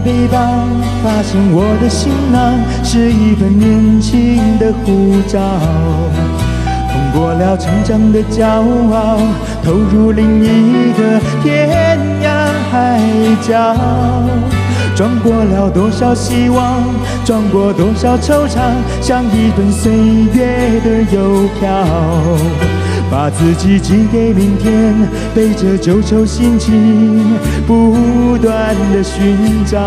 背包，发现我的行囊是一份年轻的护照。通过了成长的骄傲，投入另一个天涯海角。撞过了多少希望，撞过多少惆怅，像一份岁月的邮票。把自己寄给明天，背着旧愁心情，不断的寻找。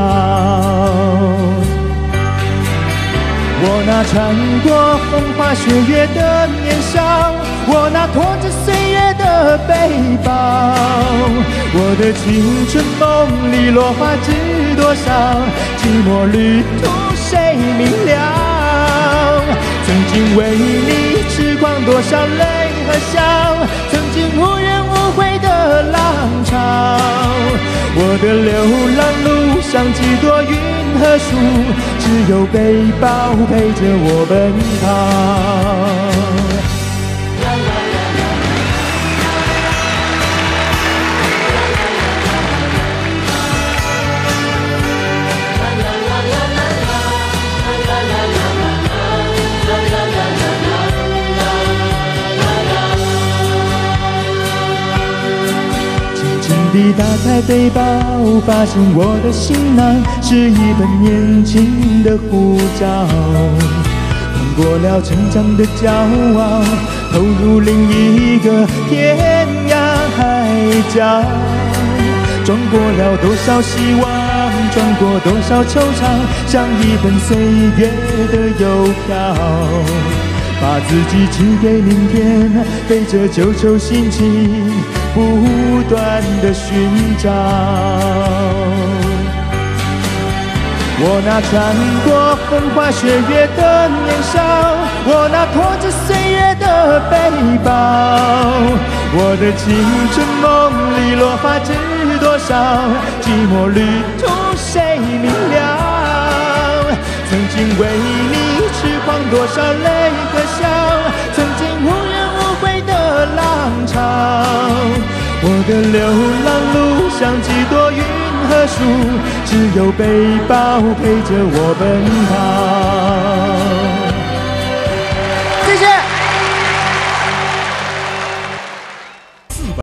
我那穿过风花雪月的年少，我那拖着岁月的背包，我的青春梦里落花知多少，寂寞旅途谁明了？曾经为你痴狂多少泪和笑，曾经无怨无悔的浪潮。我的流浪路上几多云和树，只有背包陪着我奔跑。地打开背包，发现我的行囊是一本年轻的护照。通过了成长的骄傲，投入另一个天涯海角。撞过了多少希望，撞过多少惆怅，像一本岁月的邮票。把自己寄给明天，背着旧愁心情，不断的寻找。我那穿过风花雪月的年少，我那拖着岁月的背包，我的青春梦里落花知多少，寂寞旅途谁明了？曾经为你痴狂多少泪和笑，曾经无怨无悔的浪潮。我的流浪路上几多云和树，只有背包陪着我奔跑。